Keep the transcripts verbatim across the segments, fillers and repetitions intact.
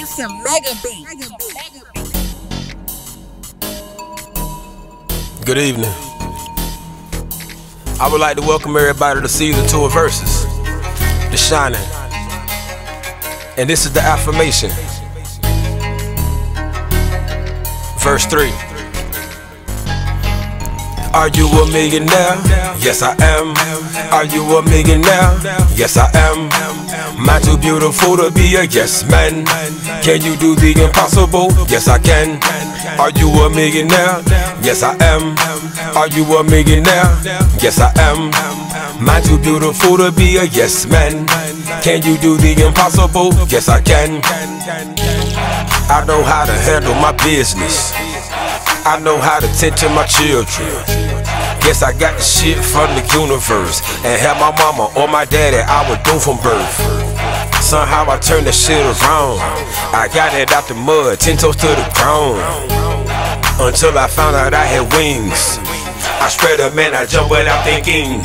It's a mega beat. Good evening. I would like to welcome everybody to season two of Verses, The Shining. And this is the affirmation. Verse three. Are you a millionaire? Yes, I am. Are you a millionaire? Yes, I am. Am I too beautiful to be a yes man? Can you do the impossible? Yes, I can. Are you a millionaire? Yes, I am. Are you a millionaire? Yes, I am. Am I too beautiful to be a yes man? Can you do the impossible? Yes, I can. I know how to handle my business. I know how to tend to my children. Guess I got the shit from the universe. And had my mama or my daddy, I would do from birth. Somehow I turned the shit around. I got it out the mud, ten toes to the ground. Until I found out I had wings. I spread them and I jump without thinking.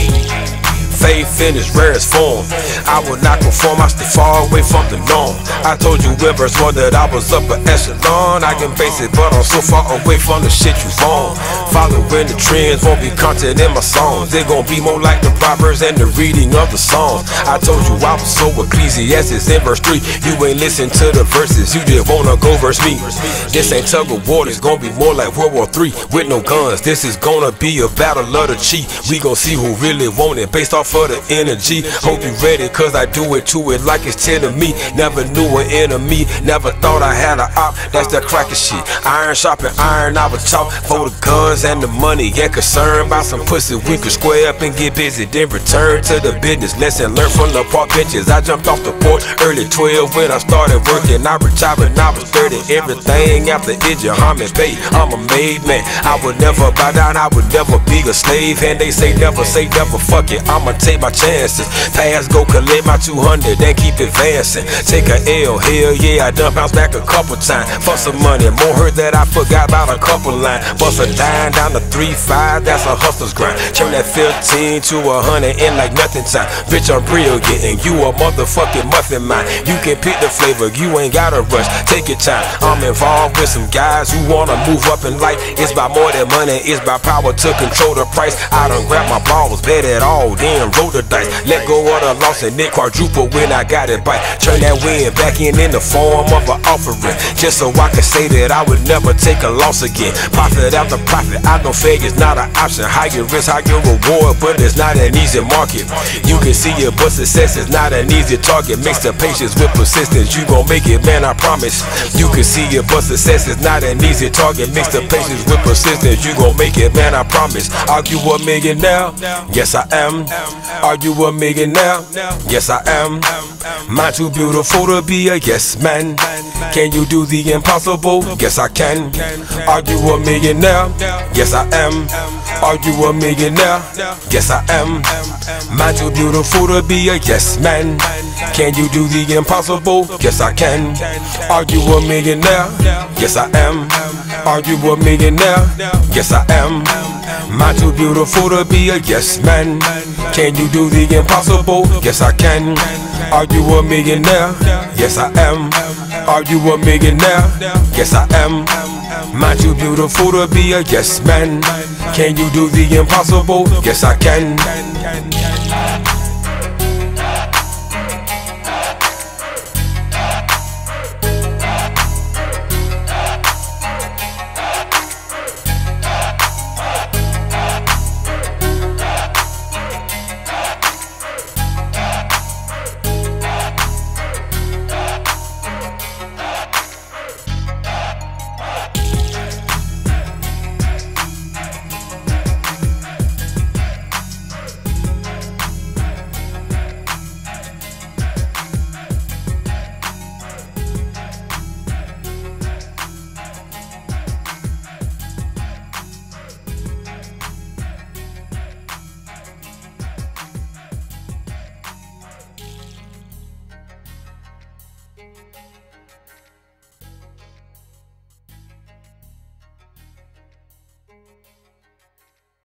Faith in its rarest form. I will not conform, I stay far away from the norm. I told you in verse one that I was upper echelon. I can face it, but I'm so far away from the shit you want. Following the trends won't be content in my songs. They're gonna be more like the Proverbs and the reading of the Psalms. I told you I was so Ecclesiastes in verse three. You ain't listen to the verses, you just wanna go verse me. This ain't tug of war, it's gonna be more like World War Three with no guns. This is gonna be a battle of the cheat. We gon' see who really want it based off for the energy. Hope you ready, cause I do it to it like it's ten to me. Never knew an enemy, never thought I had an op. That's that cracker shit. Iron sharpen iron, I was talk for the guns and the money. Yeah, concerned about some pussy, we could square up and get busy. Then return to the business, lesson learned from the park benches. I jumped off the porch early twelve when I started working. I retired when I was thirty. Everything after it, Muhammad Bay. I'm a made man. I would never bow down, I would never be a slave. And they say never say never, fuck it, I'ma take my chances. Pass, go collect my two hundred, then keep advancing. Take a L, hell yeah, I done bounce back a couple times. For some money, more hurt that I forgot about a couple lines. Bust a dime down to three five, that's a hustler's grind. Turn that fifteen to a hundred in like nothing time. Bitch, I'm brilliant, and you a motherfucking muffin man. You can pick the flavor, you ain't gotta rush, take your time. I'm involved with some guys who wanna move up in life. It's by more than money, it's by power to control the price. I done grabbed my balls, bet it all, then roll the dice. Let go of the loss and it quadruple when I got it back. Turn that win back in in the form of an offering, just so I can say that I would never take a loss again. Profit after profit, I know failure's not an option. Higher risk, higher reward, but it's not an easy market. You can see it, but success is not an easy target. Mix the patience with persistence, you gon' make it, man, I promise. You can see it, but success is not an easy target. Mix the patience with persistence, you gon' make it, man, I promise. Are you a millionaire? Yes, I am. Are you a millionaire? Yes, I am. Am I too beautiful to be a yes man? Can you do the impossible? Yes, I can. Are you a millionaire? Yes, I am. Are you a millionaire? Yes, I am. Am I too beautiful to be a yes man? Can you do the impossible? Yes, I can. Are you a millionaire? Yes, I am. Are you a millionaire? Yes, I am. Am I too beautiful to be a yes man? Can you do the impossible? Yes, I can. Are you a millionaire? Yes, I am. Are you a millionaire? Yes, I am. Am I too beautiful to be a yes man? Can you do the impossible? Yes, I can.